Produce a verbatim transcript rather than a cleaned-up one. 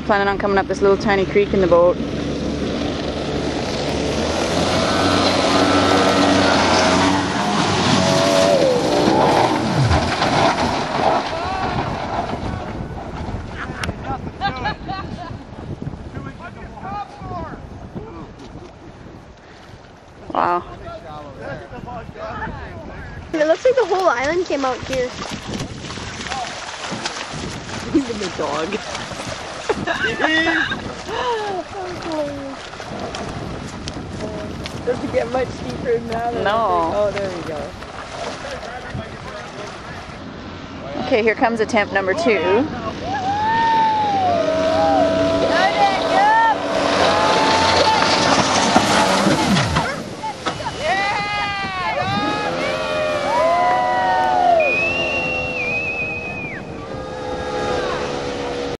planning on coming up this little tiny creek in the boat. Wow. It looks like the whole island came out here. Even the dog. Doesn't get much deeper than that. No. Oh, there we go. Okay, here comes attempt number two.